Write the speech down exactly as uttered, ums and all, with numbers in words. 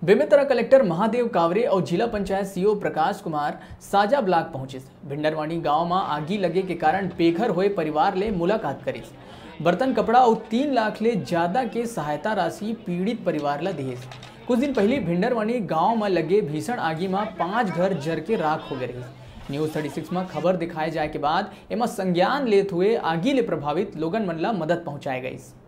Bemetara collector Mahadev Kaware और जिला panchayat CO Prakash Kumar Saja block पहुंचे। भिंडरवानी गांव में आगी लगे के कारण बेघर हुए परिवार ले मुलाकात करी। बर्तन कपड़ा और तीन लाख ले ज्यादा के सहायता राशि पीड़ित परिवार ला दिए। कुछ दिन पहले भिंडरवानी गांव में लगे भीषण आगी में पांच घर जर के राख हो गए। न्यूज छत्तीस में खबर दिखाए जाए के बाद एमा संज्ञान लेते हुए आगी ले प्रभावित लोगन मन ला मदद पहुंचाए गई।